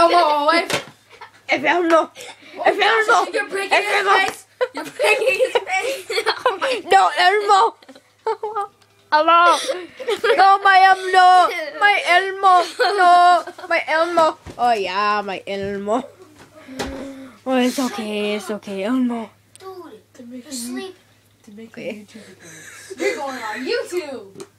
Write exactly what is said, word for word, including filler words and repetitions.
Elmo away. If Elmo. If Elmo. You're breaking If his Elmo. face. You're breaking his face. No, Elmo. Elmo. No, my Elmo. My Elmo. No, my Elmo. Oh, yeah, my Elmo. Oh, it's okay. It's okay, Elmo. Dude, to make sleep. To make Okay. a YouTube video. You're going on YouTube.